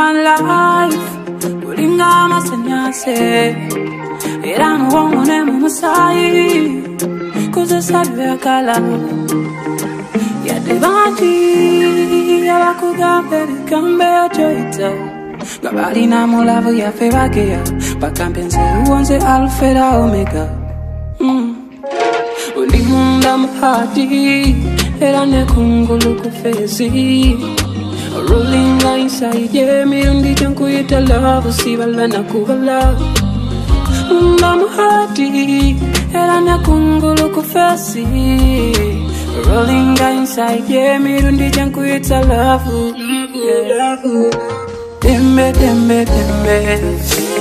one life, kulinga masanyase. Era muwongone mumusai, kuze salve kala. Yade banji, abakugambe bikambe joita. Gabali na mulavu ya febagea, bakampenze uonze alpha na omega. Ulimunda mhadi, era nekungulu kufezi. Rolling inside, yeah, mirundi janku yita love, usibala na kubala. Mhadi, era nekungulu kufezi. Rolling inside, yeah, mirundi janku yita love, yeah. Dembe, dembe, dembe.